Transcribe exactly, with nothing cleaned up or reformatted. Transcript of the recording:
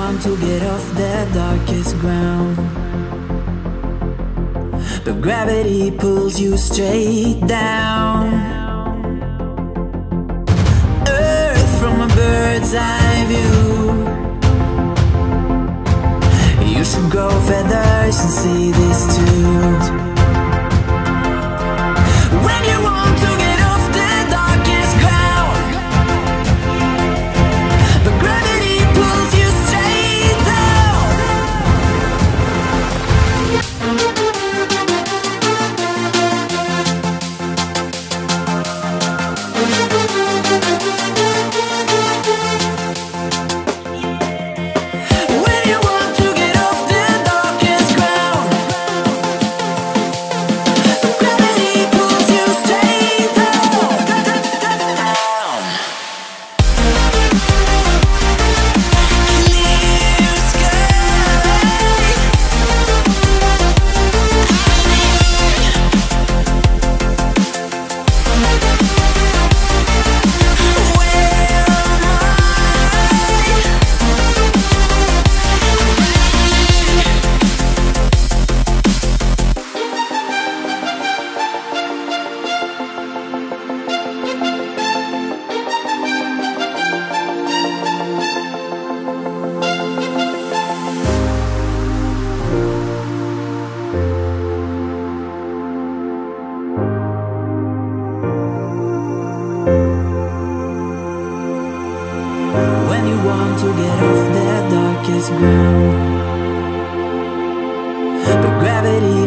want to get off the darkest ground, but gravity pulls you straight down. Earth from a bird's eye view. You should grow feathers and see this too. When you want to get off the darkest ground, but gravity pulls you straight down. When you want to get off the darkest ground, but gravity pulls you straight down, down. Clear sky. When you want to get off the darkest ground, but gravity